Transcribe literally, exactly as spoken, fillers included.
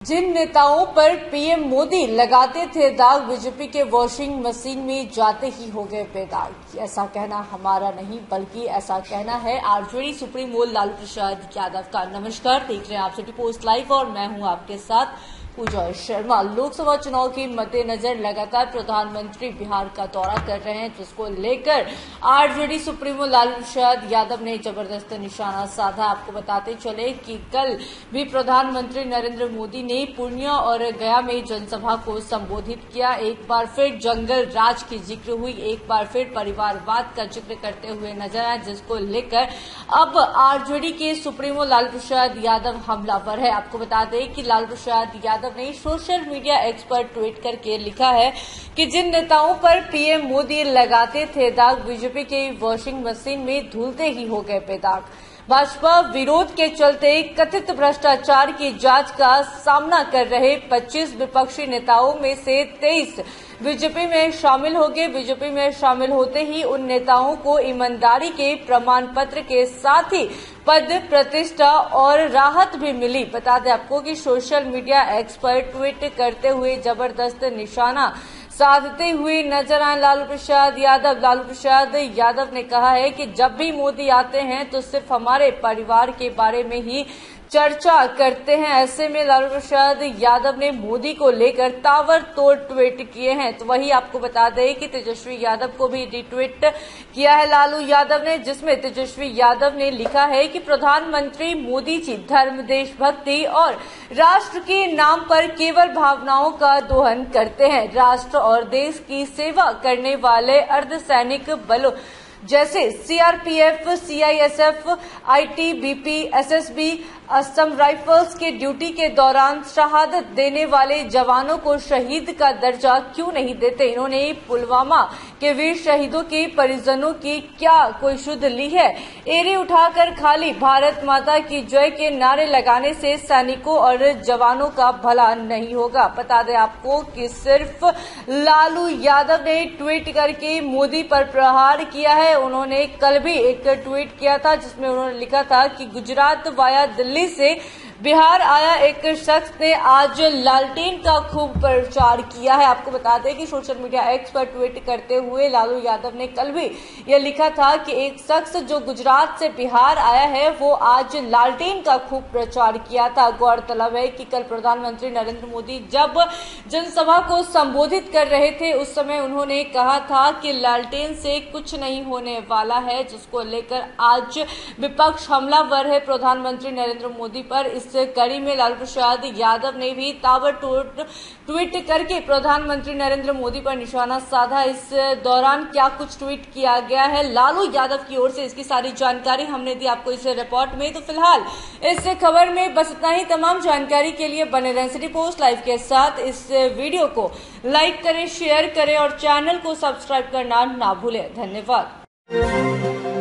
जिन नेताओं पर पीएम मोदी लगाते थे दाग, बीजेपी के वॉशिंग मशीन में जाते ही हो गए बेदाग। ऐसा कहना हमारा नहीं बल्कि ऐसा कहना है आरजेडी सुप्रीमो लालू प्रसाद यादव का। नमस्कार, देख रहे हैं आप सिटी पोस्ट लाइव और मैं हूं आपके साथ पूजा शर्मा। लोकसभा चुनाव के मद्देनजर लगातार प्रधानमंत्री बिहार का दौरा कर रहे हैं, जिसको लेकर आरजेडी सुप्रीमो लालू प्रसाद यादव ने जबरदस्त निशाना साधा। आपको बताते चले कि कल भी प्रधानमंत्री नरेंद्र मोदी ने पूर्णिया और गया में जनसभा को संबोधित किया। एक बार फिर जंगल राज की जिक्र हुई, एक बार फिर परिवारवाद का जिक्र करते हुए नजर आए, जिसको लेकर अब आरजेडी के सुप्रीमो लालू प्रसाद यादव हमलावर है। आपको बता दें कि लालू प्रसाद यादव ने सोशल मीडिया एक्स पर ट्वीट करके लिखा है कि जिन नेताओं पर पीएम मोदी लगाते थे दाग, बीजेपी के वॉशिंग मशीन में धुलते ही हो गए बेदाग। भाजपा विरोध के चलते कथित भ्रष्टाचार की जांच का सामना कर रहे पच्चीस विपक्षी नेताओं में से तेईस बीजेपी में शामिल हो गए। बीजेपी में शामिल होते ही उन नेताओं को ईमानदारी के प्रमाण पत्र के साथ ही पद, प्रतिष्ठा और राहत भी मिली। बता दें आपको कि सोशल मीडिया एक्स पर ट्वीट करते हुए जबरदस्त निशाना साधते हुए नजर आए लालू प्रसाद यादव। लालू प्रसाद यादव ने कहा है कि जब भी मोदी आते हैं तो सिर्फ हमारे परिवार के बारे में ही चर्चा करते हैं। ऐसे में लालू प्रसाद यादव ने मोदी को लेकर ताबड़तोड़ ट्वीट किए हैं। तो वही आपको बता दें कि तेजस्वी यादव को भी रिट्वीट किया है लालू यादव ने, जिसमें तेजस्वी यादव ने लिखा है कि प्रधानमंत्री मोदी जी धर्म, देशभक्ति और राष्ट्र के नाम पर केवल भावनाओं का दोहन करते हैं। राष्ट्र और देश की सेवा करने वाले अर्धसैनिक बलों जैसे CRPF, CISF, ITBP, SSB, Assam rifles के ड्यूटी के दौरान शहादत देने वाले जवानों को शहीद का दर्जा क्यों नहीं देते। इन्होंने पुलवामा के वीर शहीदों के परिजनों की क्या कोई शुद्ध ली है। एड़ी उठाकर खाली भारत माता की जय के नारे लगाने से सैनिकों और जवानों का भला नहीं होगा। बता दें आपको कि सिर्फ लालू यादव ने ट्वीट करके मोदी पर प्रहार किया है। उन्होंने कल भी एक ट्वीट किया था जिसमें उन्होंने लिखा था कि गुजरात वाया दिल्ली से बिहार आया एक शख्स ने आज लालटेन का खूब प्रचार किया है। आपको बता दें कि सोशल मीडिया एक्स पर ट्वीट करते हुए लालू यादव ने कल भी यह लिखा था कि एक शख्स जो गुजरात से बिहार आया है वो आज लालटेन का खूब प्रचार किया था। गौरतलब है कि कल प्रधानमंत्री नरेंद्र मोदी जब जनसभा को संबोधित कर रहे थे उस समय उन्होंने कहा था कि लालटेन से कुछ नहीं होने वाला है, जिसको लेकर आज विपक्ष हमलावर है प्रधानमंत्री नरेंद्र मोदी पर। इस कड़ी में लालू प्रसाद यादव ने भी ताबड़तोड़ ट्वीट करके प्रधानमंत्री नरेंद्र मोदी पर निशाना साधा। इस दौरान क्या कुछ ट्वीट किया गया है लालू यादव की ओर से, इसकी सारी जानकारी हमने दी आपको इस रिपोर्ट में। तो फिलहाल इस खबर में बस इतना ही। तमाम जानकारी के लिए बने रहें सिटी पोस्ट लाइव के साथ। इस वीडियो को लाइक करें, शेयर करें और चैनल को सब्सक्राइब करना ना भूलें। धन्यवाद।